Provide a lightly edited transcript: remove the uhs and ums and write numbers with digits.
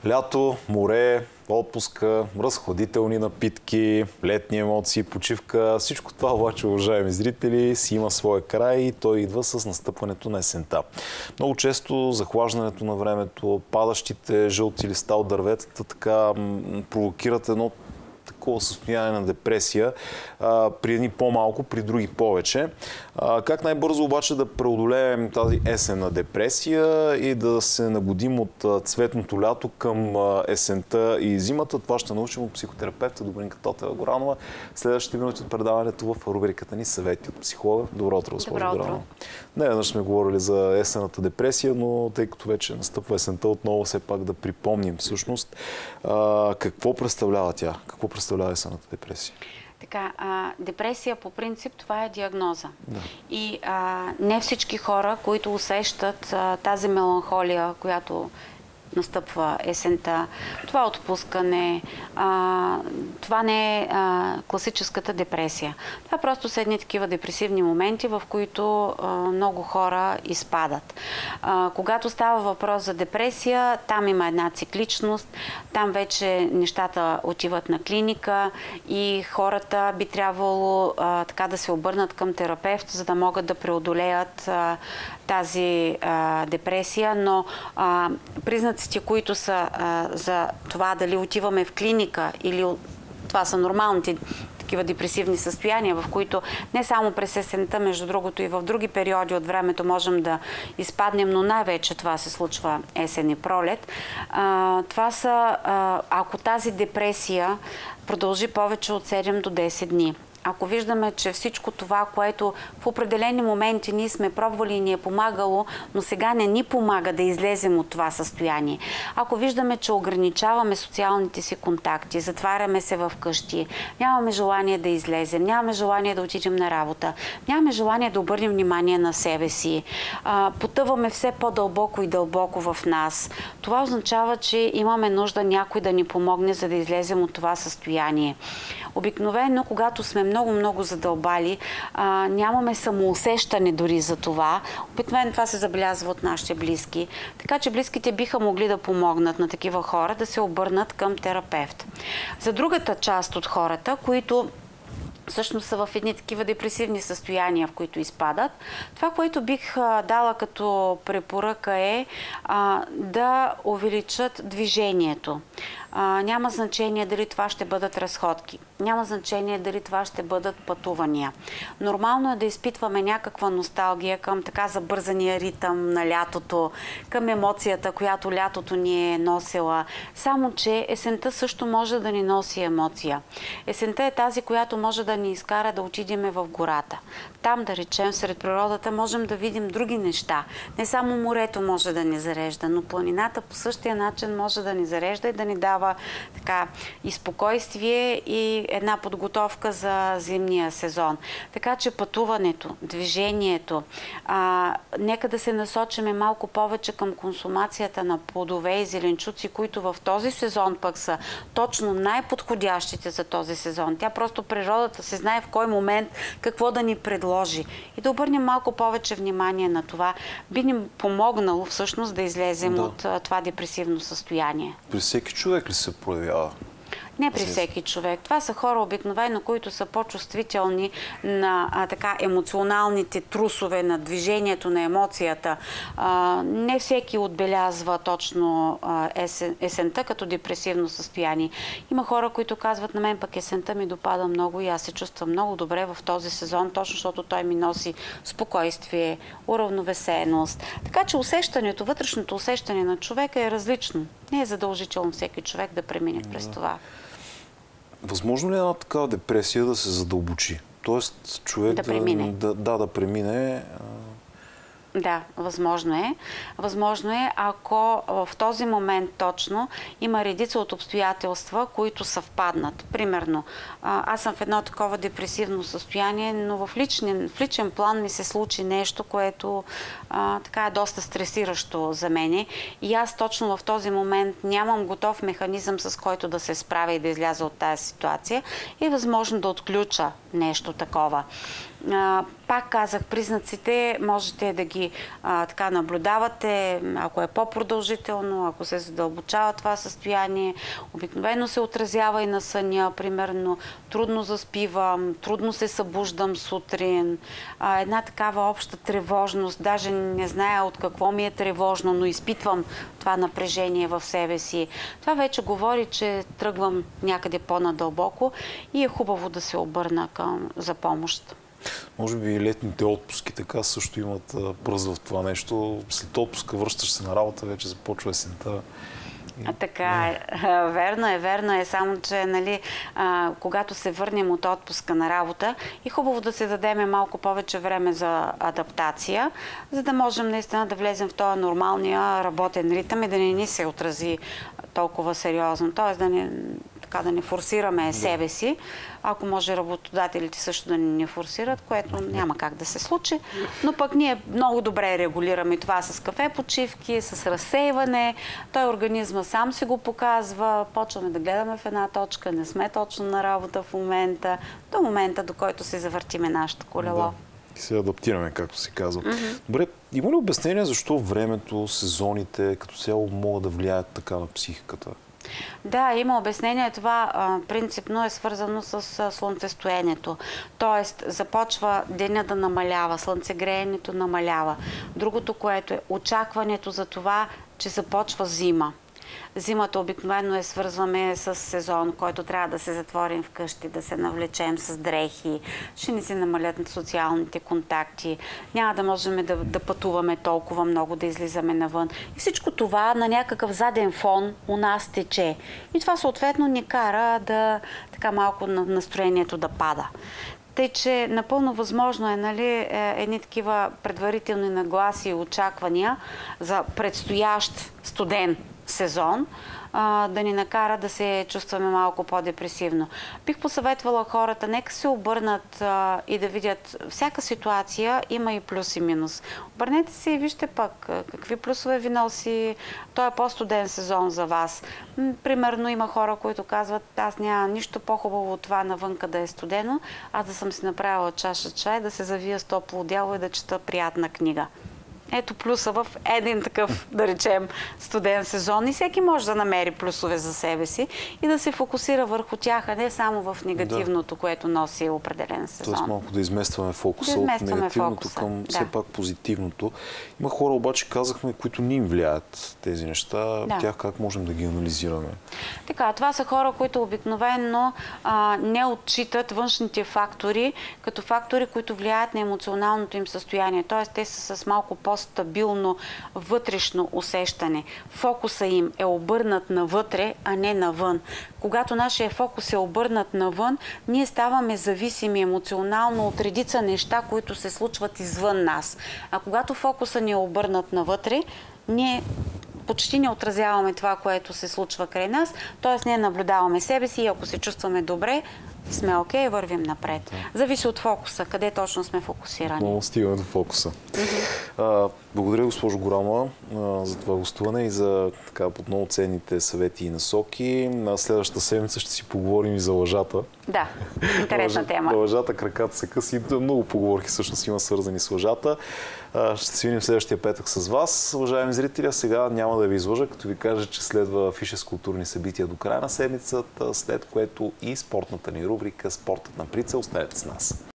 Лято, море, отпуска, разходителни напитки, летни емоции, почивка. Всичко това обаче, уважаеми зрители, си има своя край и той идва с настъпването на есента. Много често захлаждането на времето, падащите жълти листа от дърветата така провокират едно такова състояние на депресия, при едни по-малко, при други повече. Как най-бързо обаче да преодолеем тази есенна депресия и да се нагодим от цветното лято към есента и зимата? Това ще научим от психотерапевта Добринка Тотева-Горанова. Следващите минути от предаването в рубриката ни "Съвети от психолога". Добро утро, госпожо Горанова. Не веднъж сме говорили за есенната депресия, но тъй като вече настъпва есента, отново все пак да припомним всъщност какво представлява тя, какво представлява есенната депресия. Така, депресия по принцип това е диагноза. Да. И не всички хора, които усещат тази меланхолия, която настъпва есента, това отпускане, това не е класическата депресия. Това просто са едни такива депресивни моменти, в които много хора изпадат. Когато става въпрос за депресия, там има една цикличност, там вече нещата отиват на клиника и хората би трябвало така да се обърнат към терапевт, за да могат да преодолеят тази депресия, но признаците, които са за това дали отиваме в клиника или това са нормалните такива депресивни състояния, в които не само през есента, между другото и в други периоди от времето можем да изпаднем, но най-вече това се случва есен и пролет. Това са, ако тази депресия продължи повече от 7 до 10 дни. Ако виждаме, че всичко това, което в определени моменти ние сме пробвали и ни е помагало, но сега не ни помага да излезем от това състояние. Ако виждаме, че ограничаваме социалните си контакти, затваряме се в къщи, нямаме желание да излезем, нямаме желание да отидем на работа, нямаме желание да обърнем внимание на себе си, потъваме все по-дълбоко и дълбоко в нас. Това означава, че имаме нужда някой да ни помогне, за да излезем от това състояние. Обикновено, когато сме много задълбали, нямаме самоусещане дори за това. Обикновено това се забелязва от нашите близки. Така че близките биха могли да помогнат на такива хора да се обърнат към терапевт. За другата част от хората, които всъщност са в едни такива депресивни състояния, в които изпадат, това, което бих дала като препоръка е да увеличат движението. Няма значение дали това ще бъдат разходки. Няма значение дали това ще бъдат пътувания. Нормално е да изпитваме някаква носталгия към така забързания ритъм на лятото, към емоцията, която лятото ни е носила. Само че есента също може да ни носи емоция. Есента е тази, която може да ни изкара да отидеме в гората. Там, да речем, сред природата можем да видим други неща. Не само морето може да ни зарежда, но планината по същия начин може да ни зарежда и да ни дава така и спокойствие и една подготовка за зимния сезон. Така че пътуването, движението, нека да се насочиме малко повече към консумацията на плодове и зеленчуци, които в този сезон пък са точно най-подходящите за този сезон. Тя просто природата се знае в кой момент какво да ни предложи. И да обърнем малко повече внимание на това, би ни помогнало всъщност да излезем от това депресивно състояние. При всеки човек ли се проявява? Не при всеки човек. Това са хора обикновено, които са по-чувствителни на така емоционалните трусове, на движението, на емоцията. Не всеки отбелязва точно есента като депресивно състояние. Има хора, които казват: на мен пък есента ми допада много и аз се чувствам много добре в този сезон, точно защото той ми носи спокойствие, уравновесеност. Така че усещането, вътрешното усещане на човека е различно. Не е задължително всеки човек да премине през това. Възможно ли е една такава депресия да се задълбочи? Тоест човек да премине. Да премине. Да, възможно е. Възможно е, ако в този момент точно има редица от обстоятелства, които съвпаднат. Примерно, аз съм в едно такова депресивно състояние, но в личен план ми се случи нещо, което така е доста стресиращо за мене. И аз точно в този момент нямам готов механизъм, с който да се справя и да изляза от тази ситуация. И е възможно да отключа нещо такова. Пак казах, признаците можете да ги така наблюдавате, ако е по-продължително, ако се задълбочава това състояние. Обикновено се отразява и на съня, примерно трудно заспивам, трудно се събуждам сутрин, една такава обща тревожност, даже не зная от какво ми е тревожно, но изпитвам това напрежение в себе си. Това вече говори, че тръгвам някъде по-надълбоко и е хубаво да се обърна за помощ. Може би летните отпуски така също имат пръст в това нещо. След отпуска връщаш се на работа, вече започва есента. Така е. Верно е, само че нали, когато се върнем от отпуска на работа, е хубаво да се дадеме малко повече време за адаптация, за да можем наистина да влезем в този нормалния работен ритъм и да не ни се отрази толкова сериозно. Тоест да не форсираме себе си. Ако може работодателите също да не форсират, което няма как да се случи. Но пък ние много добре регулираме това с кафе почивки, с разсейване. Той организма сам се го показва. Почваме да гледаме в една точка. Не сме точно на работа в момента. До момента, до който се завъртиме нашето колело. Да. И се адаптираме, както се казва. Добре, има ли обяснение защо времето, сезоните като цяло могат да влияят така на психиката? Да, има обяснение. Това принципно е свързано с слънцестоенето. Тоест, започва деня да намалява, слънцегреенето намалява. Другото, което е очакването за това, че започва зима. Зимата обикновено свързваме с сезон, който трябва да се затворим вкъщи, да се навлечем с дрехи, ще ни се намалят социалните контакти, няма да можем да пътуваме толкова много, да излизаме навън. И всичко това на някакъв заден фон у нас тече. И това съответно ни кара да така малко настроението да пада. Тъй, че напълно възможно е, нали, едни такива предварителни нагласи и очаквания за предстоящ студен сезон, да ни накара да се чувстваме малко по-депресивно. Бих посъветвала хората, нека се обърнат и да видят всяка ситуация има и плюс и минус. Обърнете се и вижте пък какви плюсове ви носи той е по-студен сезон за вас. Примерно има хора, които казват, аз няма нищо по-хубаво от това навънка да е студено, аз да съм си направила чаша чай, да се завия с топло одеяло и да чета приятна книга. Ето плюса в един такъв, да речем, студен сезон. И всеки може да намери плюсове за себе си и да се фокусира върху тях, а не само в негативното, което носи определен сезон. Тоест малко да изместваме фокуса от негативното към все пак позитивното. Има хора обаче, казахме, които не им влияят тези неща. Тях как можем да ги анализираме? Така, това са хора, които обикновено не отчитат външните фактори, като фактори, които влияят на емоционалното им състояние. Тоест, те са с малко по-стабилно вътрешно усещане. Фокуса им е обърнат навътре, а не навън. Когато нашия фокус е обърнат навън, ние ставаме зависими емоционално от редица неща, които се случват извън нас. А когато фокуса ни е обърнат навътре, ние почти не отразяваме това, което се случва край нас, т.е. ние наблюдаваме себе си и ако се чувстваме добре, сме окей, вървим напред. Зависи от фокуса, къде точно сме фокусирани. Много стигаме до фокуса. Благодаря, госпожо Горамова, за това гостуване и за така много ценните съвети и насоки. На следващата седмица ще си поговорим и за лъжата. Да, интересна тема. Лъжата, краката се къси. Много поговорки всъщност има свързани с лъжата. Ще се видим следващия петък с вас. Уважаеми зрители, сега няма да ви излъжа, като ви кажа, че следва физкултурни събития до края на седмицата, след което и спортната ни рубрика "Спортът на прицел". Останете с нас.